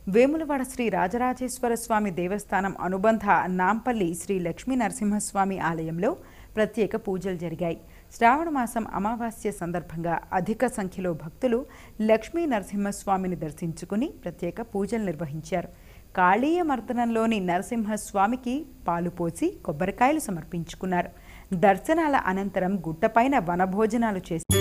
వేములవాడ శ్రీ రాజరాజేశ్వర స్వామి దేవస్థానం అనుబంధ నాంపల్లి శ్రీ లక్ష్మీ నరసింహస్వామి ఆలయంలో ప్రత్యేక పూజలు జరిగాయి. శ్రావణ మాసం అమావాస్య సందర్భంగా అధిక సంఖ్యలో భక్తులు లక్ష్మీ నరసింహస్వామిని దర్శించుకుని ప్రత్యేక పూజలు నిర్వహించారు. కాళీయ మర్దనంలోని నరసింహస్వామికి పాలు పోసి కొబ్బరికాయలు సమర్పించుకున్నారు. దర్శనాల అనంతరం గుట్టపైన వనభోజనాలు చేసి